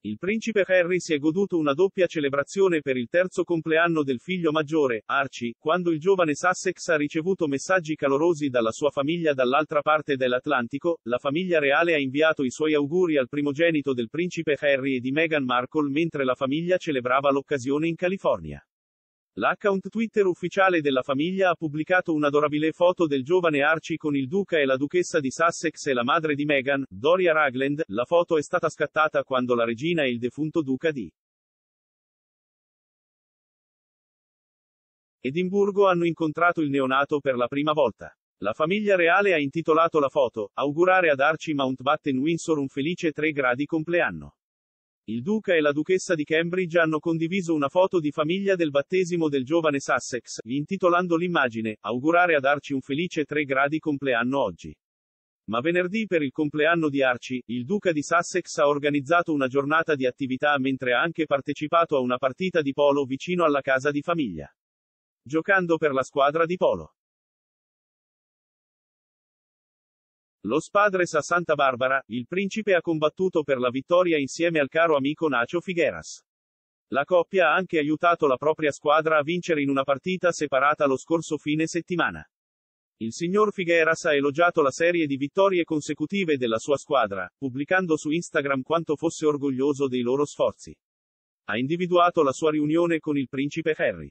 Il principe Harry si è goduto una doppia celebrazione per il terzo compleanno del figlio maggiore, Archie, quando il giovane Sussex ha ricevuto messaggi calorosi dalla sua famiglia dall'altra parte dell'Atlantico. La famiglia reale ha inviato i suoi auguri al primogenito del principe Harry e di Meghan Markle mentre la famiglia celebrava l'occasione in California. L'account Twitter ufficiale della famiglia ha pubblicato un'adorabile foto del giovane Archie con il duca e la duchessa di Sussex e la madre di Meghan, Doria Ragland. La foto è stata scattata quando la regina e il defunto duca di Edimburgo hanno incontrato il neonato per la prima volta. La famiglia reale ha intitolato la foto, "Augurare ad Archie Mountbatten Windsor un felice 3 gradi compleanno". Il duca e la duchessa di Cambridge hanno condiviso una foto di famiglia del battesimo del giovane Sussex, intitolando l'immagine, "Augurare ad Archie un felice 3 gradi compleanno oggi". Ma venerdì per il compleanno di Archie, il duca di Sussex ha organizzato una giornata di attività mentre ha anche partecipato a una partita di polo vicino alla casa di famiglia. Giocando per la squadra di polo. Los Padres a Santa Barbara, il principe ha combattuto per la vittoria insieme al caro amico Nacho Figueras. La coppia ha anche aiutato la propria squadra a vincere in una partita separata lo scorso fine settimana. Il signor Figueras ha elogiato la serie di vittorie consecutive della sua squadra, pubblicando su Instagram quanto fosse orgoglioso dei loro sforzi. Ha individuato la sua riunione con il principe Harry.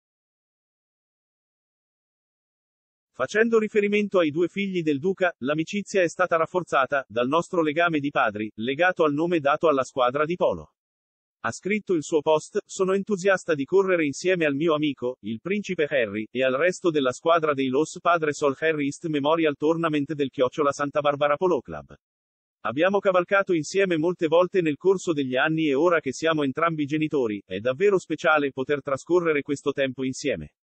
Facendo riferimento ai due figli del duca, l'amicizia è stata rafforzata dal nostro legame di padri, legato al nome dato alla squadra di polo. Ha scritto il suo post: "Sono entusiasta di correre insieme al mio amico, il principe Harry, e al resto della squadra dei Los Padres al Harry East Memorial Tournament del @Santa Barbara Polo Club. Abbiamo cavalcato insieme molte volte nel corso degli anni e ora che siamo entrambi genitori, è davvero speciale poter trascorrere questo tempo insieme.